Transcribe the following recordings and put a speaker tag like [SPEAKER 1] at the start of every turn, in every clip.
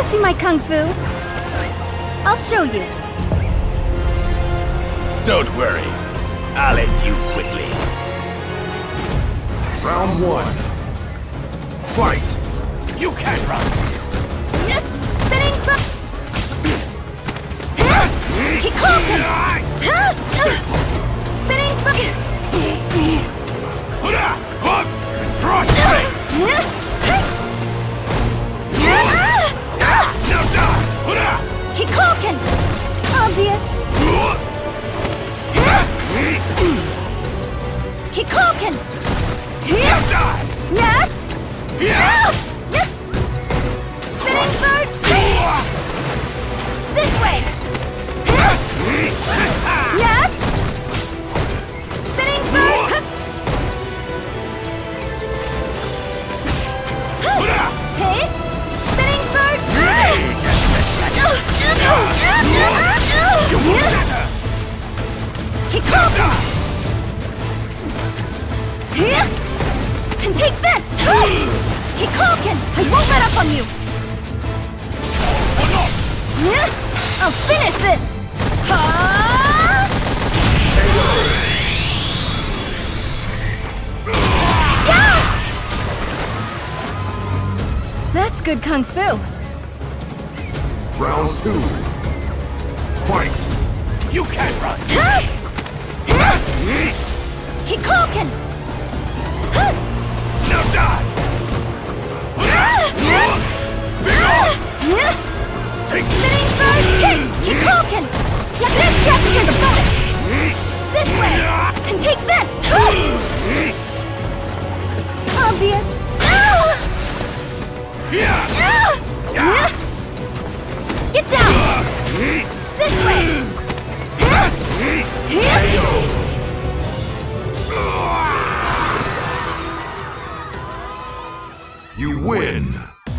[SPEAKER 1] see my kung fu? I'll show you.
[SPEAKER 2] Don't worry. I'll end you quickly.
[SPEAKER 3] Round one. Fight!
[SPEAKER 2] You can't run!
[SPEAKER 1] Yes, spinning back. Kikoken! Spinning back.
[SPEAKER 2] Cross Now die!
[SPEAKER 1] Kikoken! Obvious. Kikoken!
[SPEAKER 2] Now die!
[SPEAKER 1] Yeah! Spinning bird! This way! Yeah! Spinning bird! Take! Spinning bird! Kikoken! And take this! Kikoken! I won't let up on you! I'll finish this! That's good kung fu.
[SPEAKER 3] Round two. Fight!
[SPEAKER 2] You can't run!
[SPEAKER 1] Kikoken!
[SPEAKER 2] Now die! Take
[SPEAKER 1] Spinning bird kick! Kikoken! Here's a bonus! This way! And take this! Obvious! Get down! This way!
[SPEAKER 3] You win!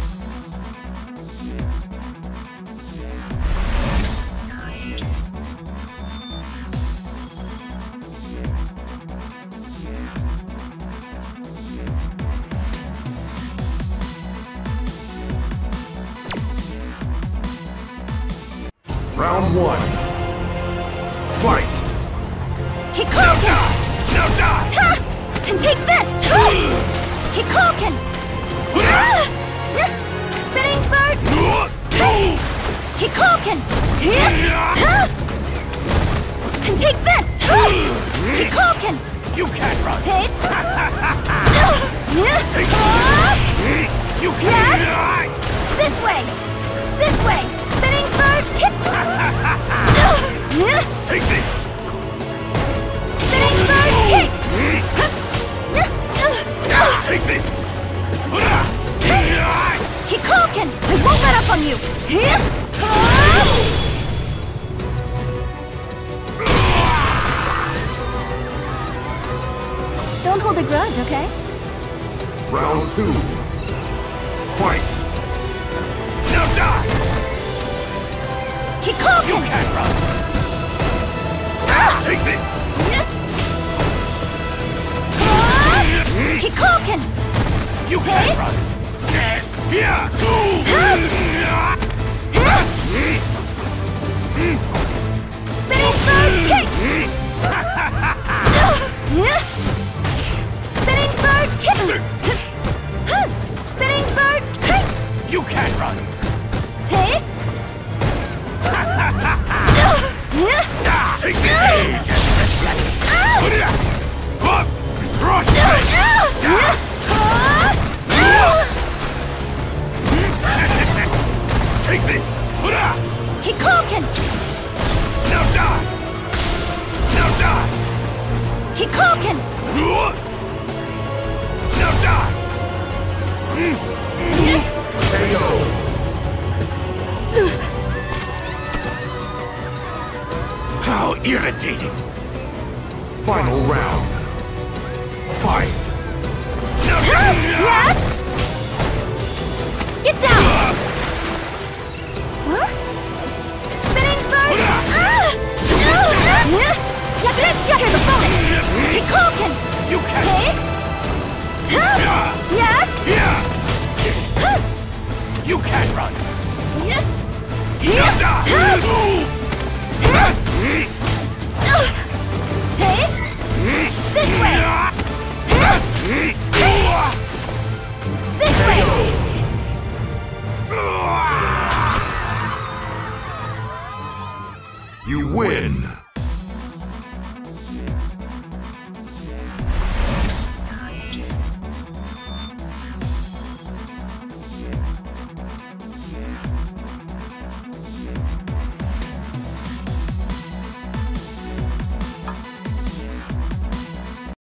[SPEAKER 3] Round one. Fight!
[SPEAKER 1] Kikoken!
[SPEAKER 2] Now die!
[SPEAKER 1] And take this! Kikoken! Spinning bird! Kikoken! And take this! Kikoken!
[SPEAKER 2] You can't run!
[SPEAKER 1] Take!
[SPEAKER 2] Take You can't!
[SPEAKER 1] This way! This way! Spinning bird! Kick!
[SPEAKER 2] Take this!
[SPEAKER 1] Spinning bird! Kick!
[SPEAKER 2] Take this!
[SPEAKER 1] Kikoken! I won't let up on you! Don't hold a grudge, okay?
[SPEAKER 3] Round two. Fight!
[SPEAKER 2] Now die!
[SPEAKER 1] Kikoken!
[SPEAKER 2] You can't run! Take this!
[SPEAKER 1] Kikoken!
[SPEAKER 2] You can't run! Here!
[SPEAKER 1] Spinning bird kick! Spinning bird kick! Spinning bird kick!
[SPEAKER 2] You can't run!
[SPEAKER 1] Take!
[SPEAKER 2] Take this! Crush! Take this!
[SPEAKER 1] Kikoken!
[SPEAKER 2] Now die! Now die!
[SPEAKER 1] Kikoken!
[SPEAKER 2] Now die!
[SPEAKER 3] KO!
[SPEAKER 2] How irritating!
[SPEAKER 3] Final round. Fight!
[SPEAKER 2] Now
[SPEAKER 1] Yeah? Get down! Huh? Spinning bird! Here's a bonus! Kikoken!
[SPEAKER 2] You can't!
[SPEAKER 1] Take! Yeah?
[SPEAKER 2] You can't run! Now die!
[SPEAKER 1] This way!